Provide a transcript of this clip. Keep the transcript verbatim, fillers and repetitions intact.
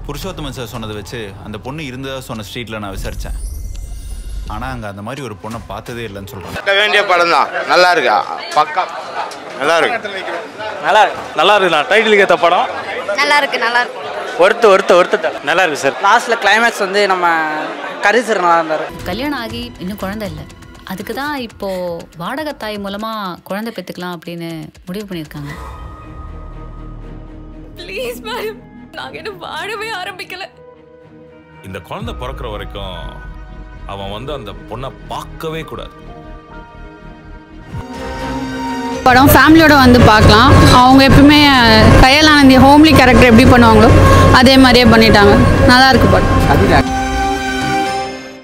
Purushothaman sir சொன்னதை வச்சு அந்த பொண்ணு இருந்ததா சொன்ன ஸ்ட்ரீட்டில் நான் விசாரித்தேன். ஆனால் அங்கே அந்த மாதிரி ஒரு பொண்ணை பார்த்ததே இல்லைன்னு சொல்கிறாங்க. வேண்டிய படம் தான். நல்லா இருக்கா? பக்கா நல்லா இருக்கு. நல்லா இருக்கு நல்லா இருக்குண்ணா. டைட்டிலுக்கு ஏற்ற படம் நல்லா இருக்கு நல்லா இருக்கு. ஒருத்த ஒருத்த ஒருத்த நல்லா இருக்கு சார். லாஸ்ட்டில் கிளைமேக்ஸ் வந்து நம்ம கரிசர் நல்லா இருந்தார். கல்யாணம் ஆகி இன்னும் குழந்தை இல்லை, அதுக்கு தான் இப்போது வாடகை தாய் மூலமாக குழந்தை பெற்றுக்கலாம் அப்படின்னு முடிவு பண்ணியிருக்காங்க. ப்ளீஸ் மேடம், நாங்கள் இன்னும் வாழவே ஆரம்பிக்கல. இந்த குழந்தை பிறக்கிற வரைக்கும் அவன் வந்து அந்த பொண்ணை பார்க்கவே கூடாது. படம் ஃபேமிலியோட வந்து பார்க்கலாம். அவங்க எப்பவுமே கயல் ஆனந்தி ஹோம்லி கேரக்டர் எப்படி பண்ணுவாங்களோ அதே மாதிரியே பண்ணிட்டாங்க. நல்லா இருக்கு படம்.